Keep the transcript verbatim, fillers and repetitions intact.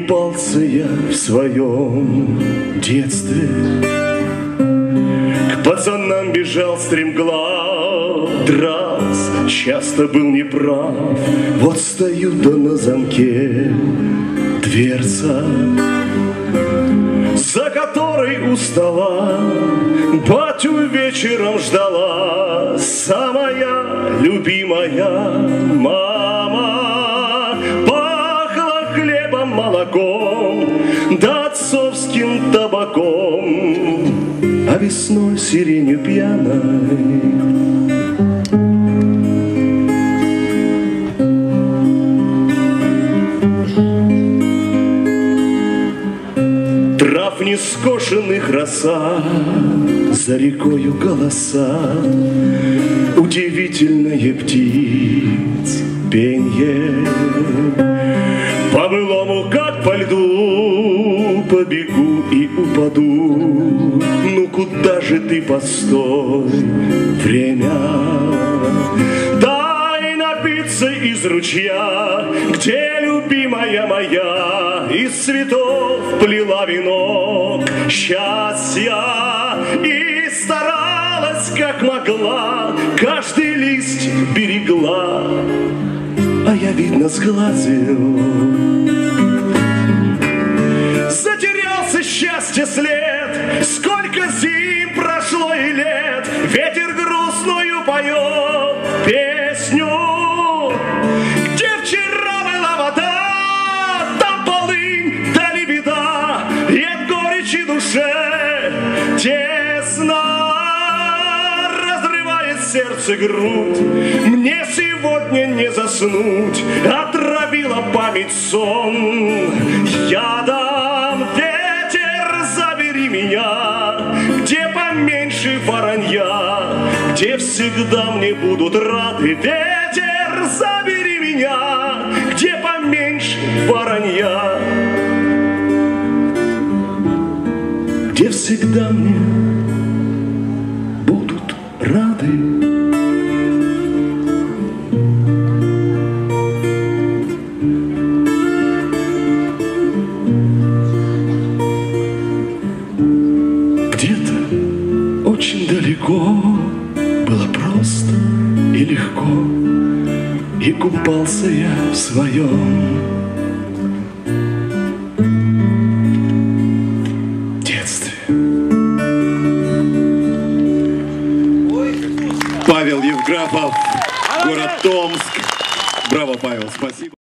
купался я в своем детстве, к пацанам бежал стремглав, дрался, часто был неправ. Вот стою да на замке дверца, за которой устала, батю вечером ждала самая любимая мама. Пахло хлебом, молоком, да отцовским табаком, а весной сиренью пьяной. Трав нескошенных роса, за рекою голоса, удивительное птиц пенье. По-былому, как по льду, побегу и упаду. Ну куда же ты, постой, время? Дай напиться из ручья, где любимая моя из цветов плела венок счастья и старалась, как могла, каждый лист берегла, а я, видно, сглазил. Затерялся счастье след, сколько зим прошло и лет, ветер грустную поет песню. Где вчера была вода, там полынь, да не беда, и от горечи душе тесно разрывает сердце грудь. Мне сегодня не заснуть, отравила память сон ядом. Ветер, забери меня, где поменьше воронья, где всегда мне будут рады. Ветер, забери меня, где поменьше воронья, где всегда мне будут рады. Где-то очень далеко было просто и легко, и купался я в своем детстве. Павел Евграфов, город Томск. Браво, Павел, спасибо.